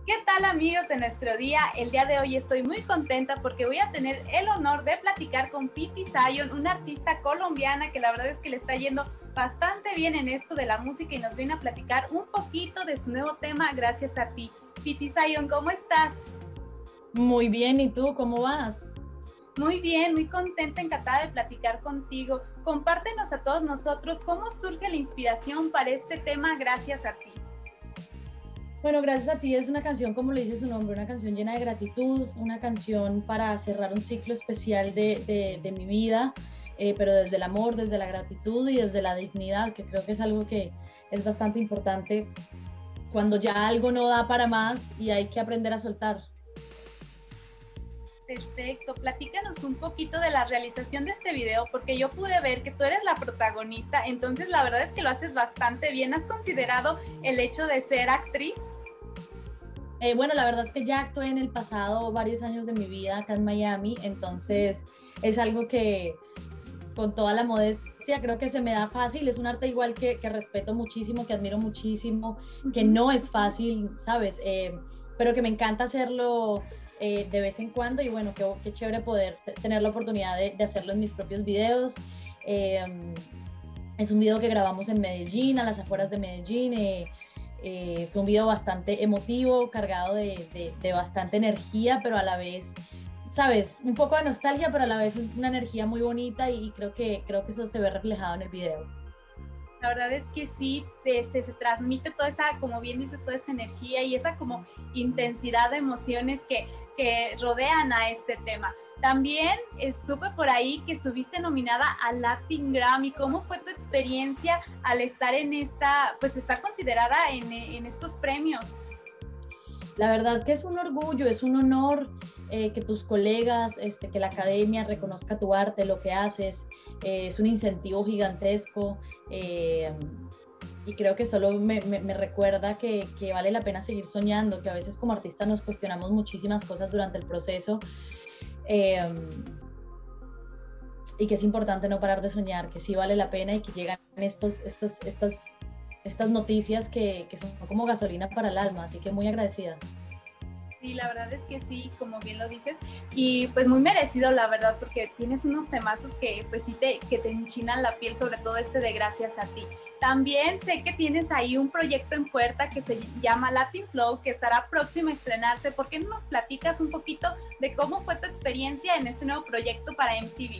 ¿Qué tal, amigos de nuestro día? El día de hoy estoy muy contenta porque voy a tener el honor de platicar con Pity Zion, una artista colombiana que la verdad es que le está yendo bastante bien en esto de la música y nos viene a platicar un poquito de su nuevo tema gracias a ti. Pity Zion, ¿cómo estás? Muy bien, ¿y tú cómo vas? Muy bien, muy contenta, encantada de platicar contigo. Compártenos a todos nosotros cómo surge la inspiración para este tema gracias a ti. Bueno, gracias a ti es una canción, como le dice su nombre, una canción llena de gratitud, una canción para cerrar un ciclo especial de mi vida, pero desde el amor, desde la gratitud y desde la dignidad, que creo que es algo que es bastante importante cuando ya algo no da para más y hay que aprender a soltar. Perfecto, platícanos un poquito de la realización de este video porque yo pude ver que tú eres la protagonista, entonces la verdad es que lo haces bastante bien. ¿Has considerado el hecho de ser actriz? Bueno, la verdad es que ya actué en el pasado varios años de mi vida acá en Miami, entonces es algo que con toda la modestia creo que se me da fácil, es un arte igual que respeto muchísimo, que admiro muchísimo, que no es fácil, ¿sabes? Pero que me encanta hacerlo de vez en cuando y bueno, qué chévere poder tener la oportunidad de hacerlo en mis propios videos. Eh, es un video que grabamos en Medellín, a las afueras de Medellín. Fue un video bastante emotivo, cargado de bastante energía, pero a la vez, sabes, un poco de nostalgia, pero a la vez una energía muy bonita y creo que eso se ve reflejado en el video. La verdad es que sí, se transmite toda esa, como bien dices, toda esa energía y esa como intensidad de emociones que rodean a este tema. También estuve por ahí que estuviste nominada al Latin Grammy. ¿Cómo fue tu experiencia al estar en esta, pues estar considerada en estos premios? La verdad que es un orgullo, es un honor que tus colegas, que la academia reconozca tu arte, lo que haces, es un incentivo gigantesco y creo que solo me recuerda que vale la pena seguir soñando, que a veces como artistas nos cuestionamos muchísimas cosas durante el proceso eh, y que es importante no parar de soñar, que sí vale la pena y que llegan estas noticias que son como gasolina para el alma, así que muy agradecida. Sí, la verdad es que sí, como bien lo dices, y pues muy merecido, la verdad, porque tienes unos temazos que pues sí que te enchinan la piel, sobre todo este de Gracias a ti. También sé que tienes ahí un proyecto en puerta que se llama Latin Flow, que estará próximo a estrenarse. ¿Por qué no nos platicas un poquito de cómo fue tu experiencia en este nuevo proyecto para MTV?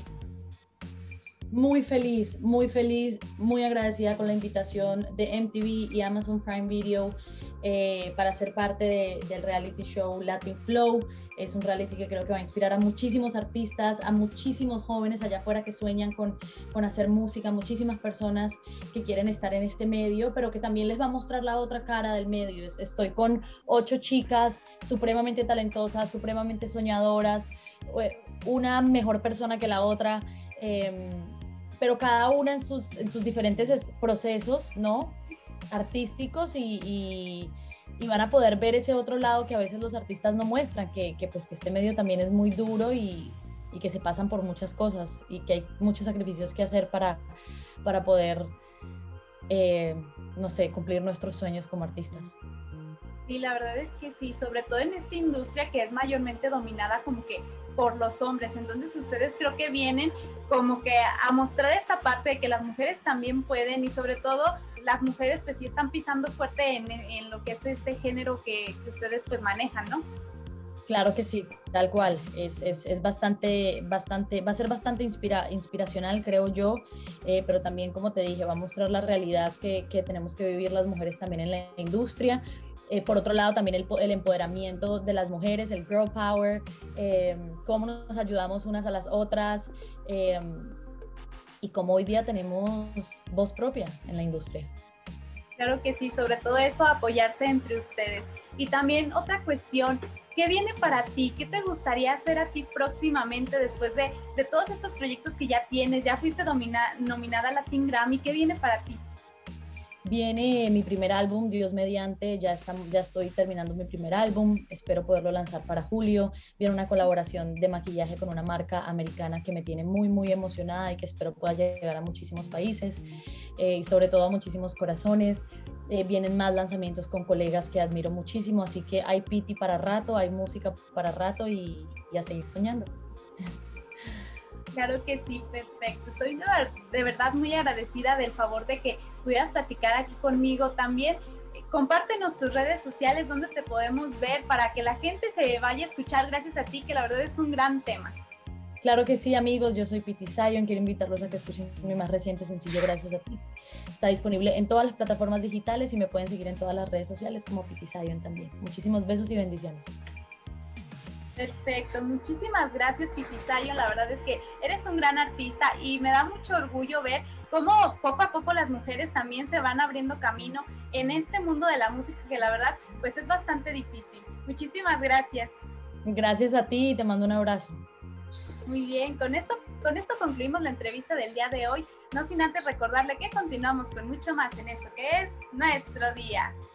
Muy feliz, muy agradecida con la invitación de MTV y Amazon Prime Video para ser parte del reality show Latin Flow. Es un reality que creo que va a inspirar a muchísimos artistas, a muchísimos jóvenes allá afuera que sueñan con hacer música, muchísimas personas que quieren estar en este medio, pero que también les va a mostrar la otra cara del medio. Estoy con 8 chicas supremamente talentosas, supremamente soñadoras, una mejor persona que la otra. Pero cada una en sus diferentes procesos, ¿no? Artísticos y van a poder ver ese otro lado que a veces los artistas no muestran, pues que este medio también es muy duro y que se pasan por muchas cosas y que hay muchos sacrificios que hacer para poder, no sé, cumplir nuestros sueños como artistas. Sí, la verdad es que sí, sobre todo en esta industria que es mayormente dominada como que por los hombres. Entonces ustedes creo que vienen como que a mostrar esta parte de que las mujeres también pueden y sobre todo las mujeres pues sí están pisando fuerte en lo que es este género que ustedes pues manejan, ¿no? Claro que sí, tal cual. Es bastante, va a ser bastante inspiracional, creo yo, pero también, como te dije, va a mostrar la realidad que tenemos que vivir las mujeres también en la industria. Por otro lado, también el empoderamiento de las mujeres, el girl power, cómo nos ayudamos unas a las otras y cómo hoy día tenemos voz propia en la industria. Claro que sí, sobre todo eso, apoyarse entre ustedes. Y también otra cuestión, ¿qué viene para ti? ¿Qué te gustaría hacer a ti próximamente después de todos estos proyectos que ya tienes? Ya fuiste nominada a Latin Grammy, ¿qué viene para ti? viene mi primer álbum, Dios mediante, ya estoy terminando mi primer álbum, espero poderlo lanzar para julio. Viene una colaboración de maquillaje con una marca americana que me tiene muy, muy emocionada y que espero pueda llegar a muchísimos países y sobre todo a muchísimos corazones. Vienen más lanzamientos con colegas que admiro muchísimo, así que hay piti para rato, hay música para rato y a seguir soñando. Claro que sí, perfecto. Estoy de verdad muy agradecida del favor de que pudieras platicar aquí conmigo también. Compártenos tus redes sociales, donde te podemos ver para que la gente se vaya a escuchar gracias a ti, que la verdad es un gran tema. Claro que sí, amigos, yo soy Pity Zion, quiero invitarlos a que escuchen mi más reciente sencillo, Gracias a ti. Está disponible en todas las plataformas digitales y me pueden seguir en todas las redes sociales como Pity Zion también. Muchísimos besos y bendiciones. Perfecto, muchísimas gracias, Pity Zion. La verdad es que eres un gran artista y me da mucho orgullo ver cómo poco a poco las mujeres también se van abriendo camino en este mundo de la música, que la verdad pues es bastante difícil. Muchísimas gracias. Gracias a ti y te mando un abrazo. Muy bien, con esto concluimos la entrevista del día de hoy, no sin antes recordarle que continuamos con mucho más en esto que es nuestro día.